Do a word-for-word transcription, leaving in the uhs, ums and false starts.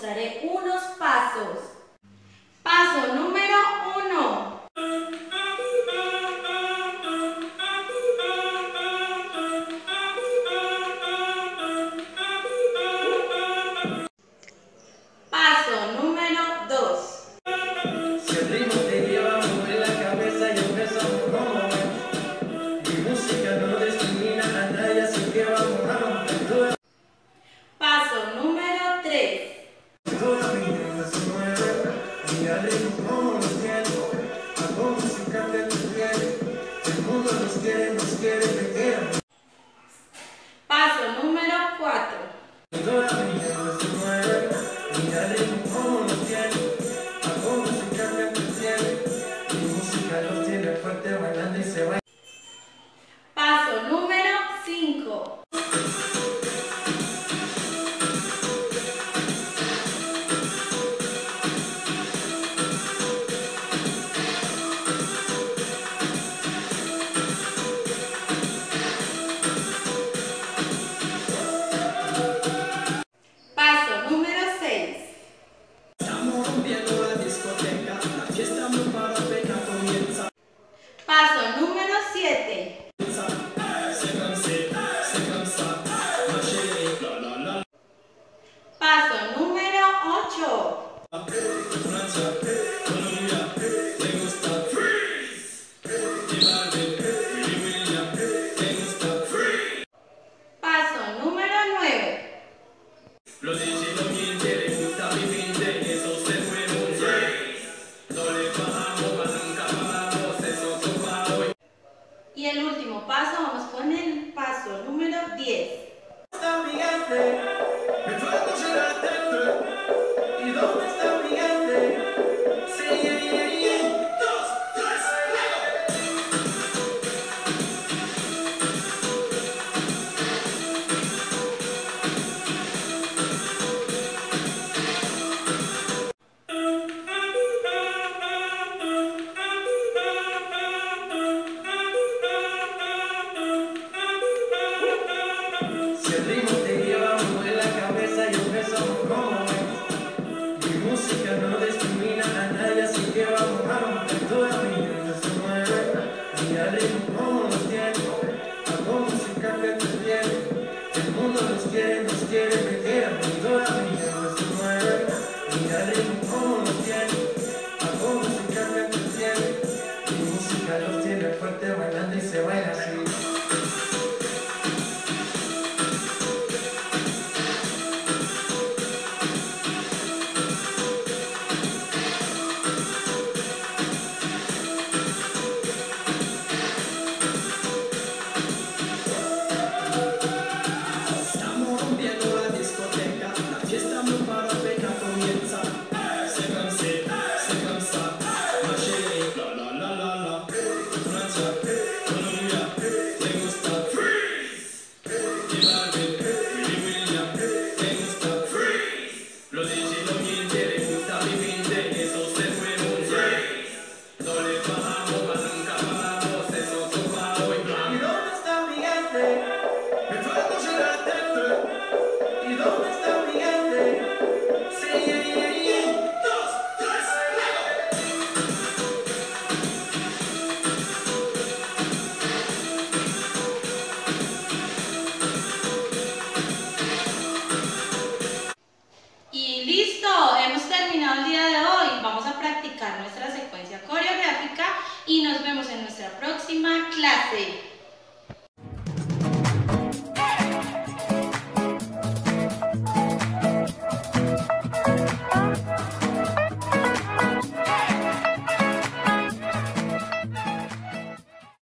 mostraré unos pasos. Paso número uno. Paso número dos. Si el ritmo te lleva a mover la cabeza y empezamos como mi música no discrimina a nadie, así que vamos a romper. Paso número tres. Toda mi vida se mueve y al ritmo como los tiene. Hago música que tú quieres. El mundo nos quiere, nos quiere, te quiere. Paso número cuatro. Toda mi vida se mueve y al ritmo como los tiene. Hago música que tú quieres. Mi música los tiene fuerte bailando y se baila. Paso número cinco. Paso número seis. Estamos rompiendo la discoteca, la fiesta no para, pena comienza. Paso número siete. Se cansa, se cansa, ma chérie, la la la. Paso número ocho. Francia, Colombia, te gusta freeze. Y Balvin, Willy William, te gusta freeze. Paso número nueve. Los D J no mienten, les gusta mi gente, esos